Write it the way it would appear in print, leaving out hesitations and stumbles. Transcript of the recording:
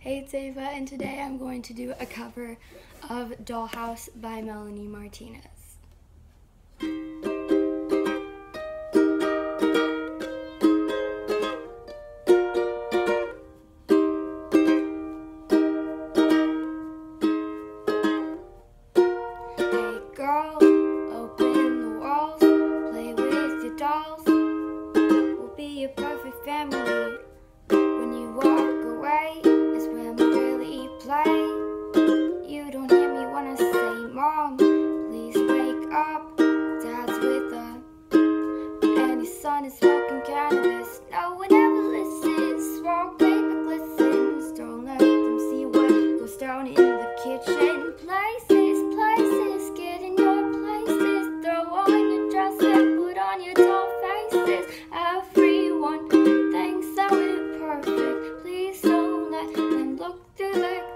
Hey, it's Ava, and today I'm going to do a cover of Dollhouse by Melanie Martinez. Hey girl, open the walls, play with your dolls. We'll be a perfect family. When you walk away is when we really play. You don't hear me when I say, Mom, please wake up. Dad's with her, and his son is smoking cannabis. No one ever listens. Smoke paper glistens. Don't let them see what goes down in the kitchen. Places, get in your places. Throw on your dress and put on your doll faces. Everyone thinks that we're perfect. Please don't let them look through their